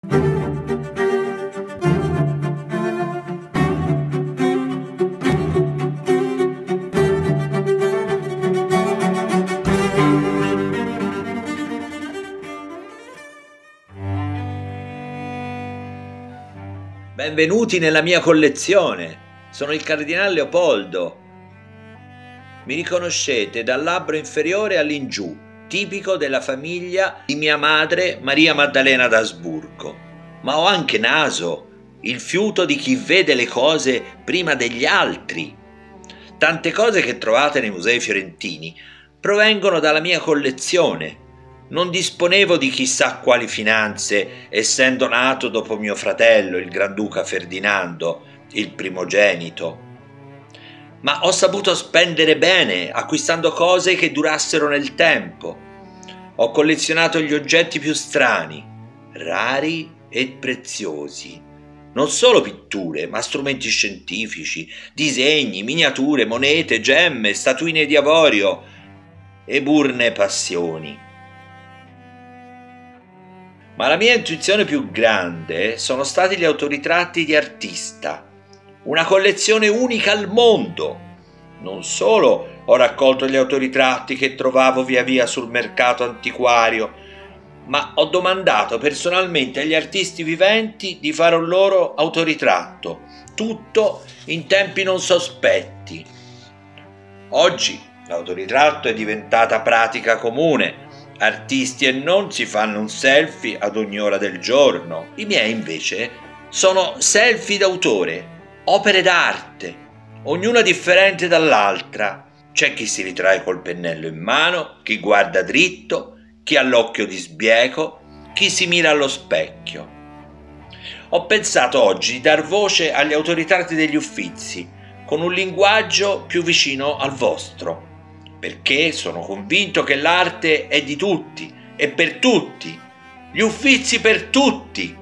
Benvenuti nella mia collezione, sono il Cardinal Leopoldo. Mi riconoscete dal labbro inferiore all'ingiù, tipico della famiglia di mia madre Maria Maddalena d'Asburgo. Ma ho anche naso, il fiuto di chi vede le cose prima degli altri. Tante cose che trovate nei musei fiorentini provengono dalla mia collezione. Non disponevo di chissà quali finanze, essendo nato dopo mio fratello, il Granduca Ferdinando, il primogenito. Ma ho saputo spendere bene, acquistando cose che durassero nel tempo. Ho collezionato gli oggetti più strani, rari e preziosi. Non solo pitture, ma strumenti scientifici, disegni, miniature, monete, gemme, statuine di avorio e burne passioni. Ma la mia intuizione più grande sono stati gli autoritratti di artista, una collezione unica al mondo. Non solo ho raccolto gli autoritratti che trovavo via via sul mercato antiquario, ma ho domandato personalmente agli artisti viventi di fare un loro autoritratto, tutto in tempi non sospetti. Oggi l'autoritratto è diventata pratica comune. Artisti e non si fanno un selfie ad ogni ora del giorno. I miei invece sono selfie d'autore, opere d'arte, ognuna differente dall'altra. C'è chi si ritrae col pennello in mano, chi guarda dritto, chi ha l'occhio di sbieco, chi si mira allo specchio. Ho pensato oggi di dar voce agli autoritratti degli Uffizi con un linguaggio più vicino al vostro, perché sono convinto che l'arte è di tutti e per tutti, gli Uffizi per tutti.